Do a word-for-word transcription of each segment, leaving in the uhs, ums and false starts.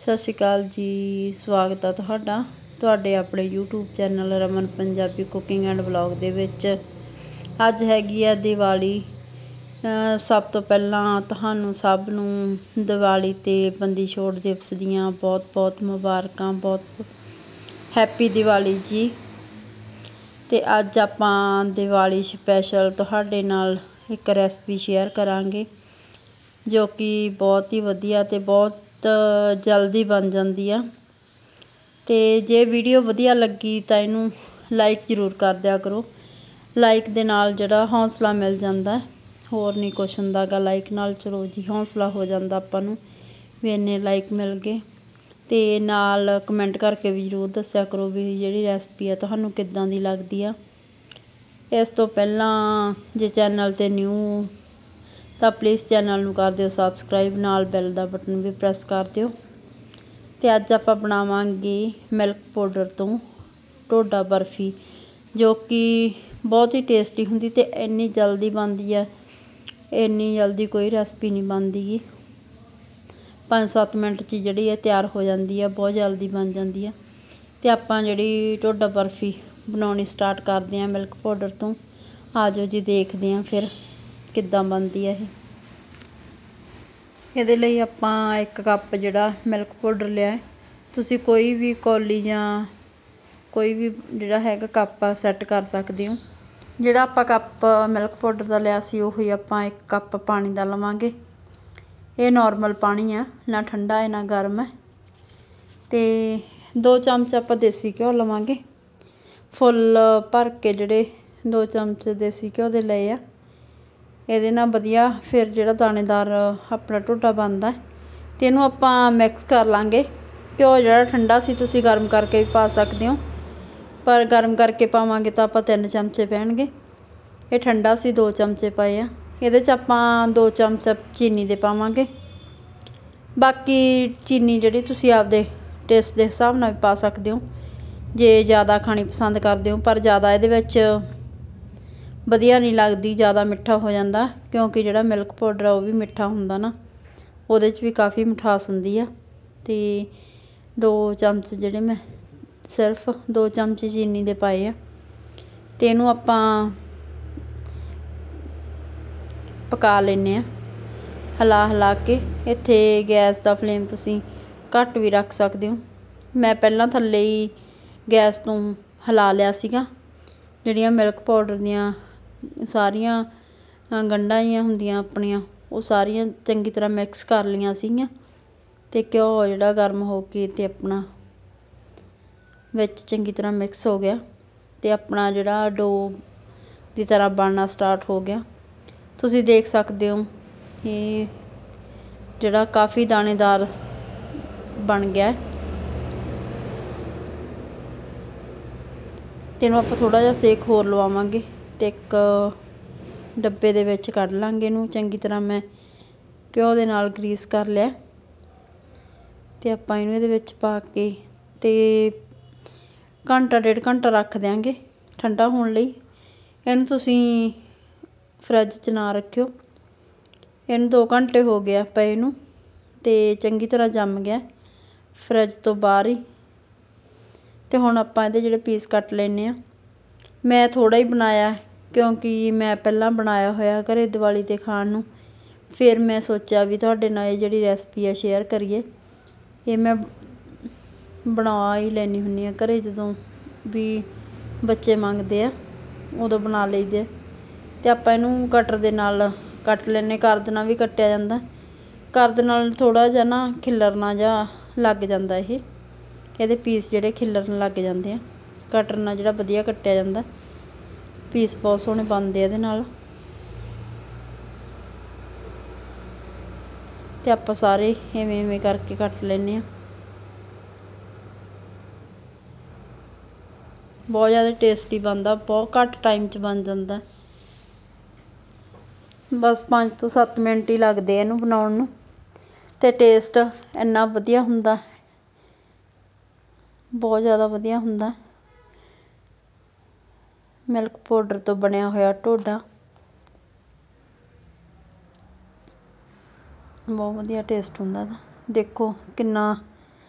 सत श्री अकाल जी, स्वागत है तुहाडा तुहाडे अपने YouTube channel Raman Punjabi cooking and blog दे विच। अज हैगी आ दिवाली। सब तो पहलां तुहानूं सब नूं दिवाली ते बंदी छोड़ दिवस दियां बहुत बहुत मुबारकां, बहुत हैप्पी दिवाली जी। ते अज आपां दिवाली स्पैशल तुहाडे नाल एक रैसपी शेयर करांगे जो कि बहुत ही वधिया ते बहुत जल्दी बन जाती है। तो जे वीडियो वधिया लगी तो इनू लाइक जरूर कर दिया करो। लाइक दे नाल जिहड़ा हौसला मिल जाता है, होर नहीं कुछ हुंदा गा। लाइक नाल चलो जी हौसला हो जाता आपां नूं भी इन्ने लाइक मिल गए। तो नाल कमेंट करके भी जरूर दस्सिया करो भी जिहड़ी रैसपी है तुहानूं किद्दां दी लगदी आ। इस तो पहलां जे चैनल ते न्यू तो प्लीज़ चैनल नूं कर दिओ सबसक्राइब, नाल बैल दा बटन भी प्रैस कर दिओ। ते अज आपां बनावांगे मिल्क पाउडर तो ढोडा बर्फी जो कि बहुत ही टेस्टी हुंदी ते इन्नी जल्दी बनदी है। इन्नी जल्दी कोई रैसपी नहीं बनदी गी, पाँच सत्त मिनट च जिहड़ी है तैयार हो जाती है, बहुत जल्दी बन जाती है। तो आपां जिहड़ी ढोडा बर्फी बनाउणी स्टार्ट करदे हां मिल्क पाउडर तो। आ जाओ जी देखदे हां फिर किद्दां बनदी है। इहदे लई आपां एक कप जिहड़ा मिल्क पाउडर लिया, तुसीं कोई भी कौली जां कोई भी जिहड़ा हैगा कप सैट कर सकदे हो। जिहड़ा आपां कप मिल्क पाउडर दा लिया सी उही आपां एक कप पानी दा लवांगे। ये नॉर्मल पानी है, ना ठंडा है ना गर्म है। ते दो चमच आपां देसी घ्यो लवांगे, फुल भर के जिहड़े दो चमच देसी घ्यो दे लए आ। ਇਹਦੇ ਨਾਲ ਵਧੀਆ फिर ਜਿਹੜਾ दानेदार अपना ढोडा बनता है। तो इनू आपां मिक्स कर लांगे। घ्यो जिहड़ा ठंडा सी तुसीं गर्म करके भी पा सकते हो, पर गर्म करके पावांगे तो आपां तीन चमचे पैणगे। ये ठंडा सी दो चमचे पाए आ। ਇਹਦੇ 'ਚ आपां दो चमच चीनी दे पावांगे। बाकी चीनी जिहड़ी तुसीं आपदे टेस्ट के हिसाब नाल भी पा सकते हो जे ज़्यादा खानी पसंद करते हो, पर ज़्यादा ये विच वधिया नहीं लगती, ज़्यादा मिठा हो जाता क्योंकि जिहड़ा मिल्क पाउडर है वह भी मिठा हुंदा ना, उहदे च भी काफ़ी मिठास हुंदी आ। ते दो चमच जिहड़े मैं सिर्फ दो चमचे चीनी दे पाए आ। ते इहनूं आपां पका लैने आ हिला हिला के। इत्थे गैस दा फ्लेम तुसीं घट भी रख सकते हो। मैं पहलां थल्ले ही गैस तो हिला लिया सीगा। जिहड़ियां मिल्क पाउडर दियां सारियां गंढां जिहियां हुंदियां अपणियां वो सारियां चंगी तरह मिक्स कर लियां सीगियां। ते घ्यो जिहड़ा गर्म हो के ते अपना विच चंगी तरह मिक्स हो गया। ते अपना जिहड़ा डो दी तरह बनना स्टार्ट हो गया। तुसीं देख सकते हो ये जिहड़ा काफ़ी दानेदार बन गया। ते इहनूं आपां थोड़ा जिहा सेक होर लवावांगे ते एक डब्बे दे विच कढ लांगे। इहनूं चंगी तरह मैं घ्यो दे नाल ग्रीस कर लिया। ते आपां इहनूं इहदे विच पा के ते घंटा डेढ़ घंटा रख देंगे ठंडा होण लई। इहनूं तुसीं फ्रिज च ना रखियो। इहनूं दो घंटे हो गया पए नूं ते चंगी तरह जम गया फ्रिज तो बाहर ही। तो हुण आपां इहदे जिहड़े पीस कट लैने आ। मैं थोड़ा ही बनाया क्योंकि मैं पहलां बनाया होया घरे दिवाली ते खाण नूं। फिर मैं सोचा भी तुहाडे नाल ये जिहड़ी रैसपी है शेयर करिए। ये मैं बना ही लैनी हुन्नी आ घरे, जदों भी बच्चे मंगदे आ उदों बना लईदे। ते आपां इहनूं कटर दे नाल कट लैने। करद नाल भी कट्टिया जांदा, करद नाल थोड़ा जिहा ना खिल्लरना जिहा लग जांदा। ये ਇਹਦੇ पीस ਜਿਹੜੇ खिल्लरन लग जाते हैं। कटर नाल ਜਿਹੜਾ ਵਧੀਆ ਕੱਟਿਆ ਜਾਂਦਾ, पीस बहुत सोहणे बनते ਇਹਦੇ ਨਾਲ। ਤੇ ਆਪਾਂ ਸਾਰੇ ਇਵੇਂ ਇਵੇਂ ਕਰਕੇ ਕੱਟ ਲੈਂਦੇ ਹਾਂ। बहुत ज़्यादा टेस्टी बनता, बहुत घट टाइम च बन जाता। बस पाँच तो सत्त मिनट ही लगते इनू बनाउण नूं ते टेस्ट इन्ना वधिया हुंदा, बहुत ज़्यादा वधिया हुंदा। मिल्क पाउडर तो बनिया होया ढोडा बहुत वधिया टेस्ट हुंदा। देखो किन्ना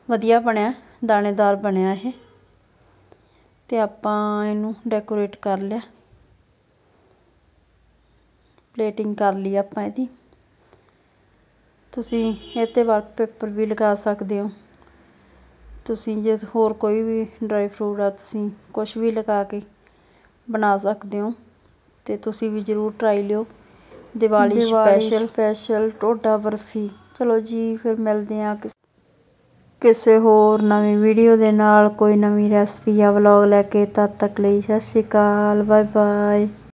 ਵਧੀਆ ਬਣਿਆ, ਦਾਣੇਦਾਰ ਬਣਿਆ ਇਹ। ਤੇ ਆਪਾਂ ਇਹਨੂੰ ਡੈਕੋਰੇਟ ਕਰ ਲਿਆ, ਪਲੇਟਿੰਗ ਕਰ ਲਈ ਆਪਾਂ ਇਹਦੀ। ਤੁਸੀਂ ਇਹ 'ਤੇ ਵਰਕ ਪੇਪਰ ਵੀ ਲਗਾ ਸਕਦੇ ਹੋ। ਤੁਸੀਂ ਜੇ ਹੋਰ ਕੋਈ ਵੀ ਡਰਾਈ ਫਰੂਟ ਆ ਤੁਸੀਂ ਕੁਛ ਵੀ ਲਗਾ ਕੇ ਬਣਾ ਸਕਦੇ ਹੋ। ਤੇ ਤੁਸੀਂ ਵੀ ਜ਼ਰੂਰ ਟਰਾਈ ਲਿਓ। Diwali special special dhoda barfi. ਚਲੋ ਜੀ ਫਿਰ ਮਿਲਦੇ ਹਾਂ ਕਿਸੇ ਹੋਰ ਨਵੀਂ ਵੀਡੀਓ ਦੇ ਨਾਲ, ਕੋਈ ਨਵੀਂ ਰੈਸਪੀ ਜਾਂ ਵਲੌਗ ਲੈ ਕੇ। ਤਦ ਤੱਕ ਲਈ ਸਤਿ ਸ਼੍ਰੀ ਅਕਾਲ, ਬਾਏ ਬਾਏ।